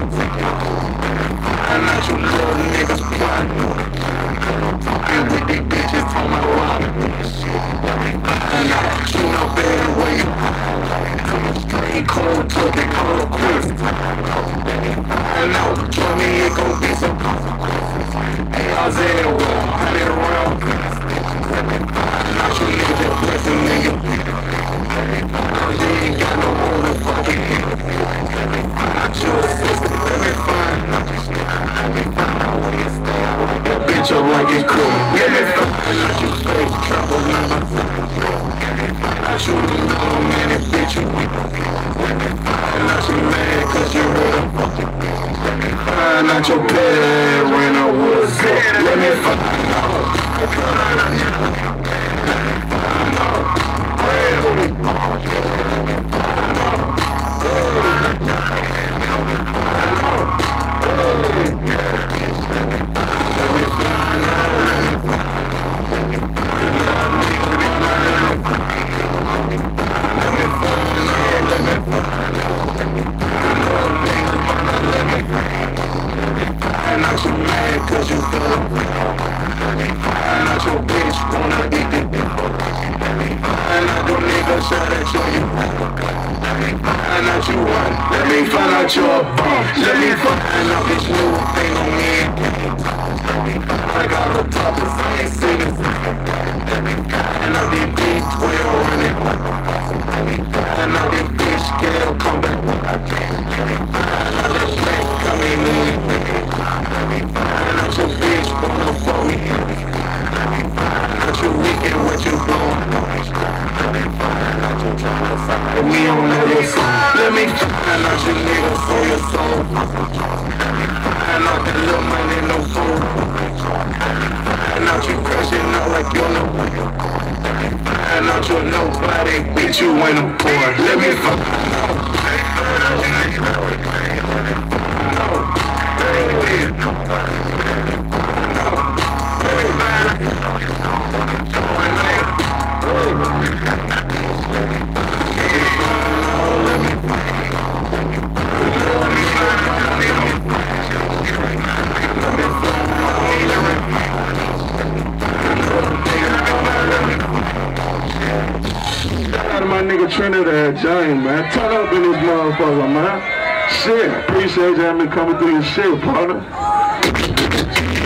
And not you little niggas plotting. And with these bitches on my wallet. And I shoot up everywhere you. Ain't cold till they call a quiz. And now, join me, it gon' be some. Hey, Isaiah, well, 100 round. Not you niggas that pressing nigga. You ain't got no motherfucking hit. Not your sister, let me find. That bitch up like it's cool. Let me find. Not you fake trouble number. Not you little man, that bitch you. And not you mad cause you real. Not your bed when I was sick. Let me find out. And not you mad cause you feel it. And not your bitch wanna eat it. And not your nigga shot at you. And not you want. Let me find out your bum. Let me find out this new thing on me. I got a top of same singers. And I did B12 running. And I did bitch scale come back. And I let Frank come in. And not your bitch wanna fuck me. Not you weekend what you blowing. And we don't know your song. Let me find out you niggas for your soul. And not that little money no fool. And not you crashing out like you're no. And not you nobody bitch you in a porn. Let me find out. My nigga Trinindad James, man. Turn up in this motherfucker, man. Shit. Appreciate you having me coming through your shit, partner.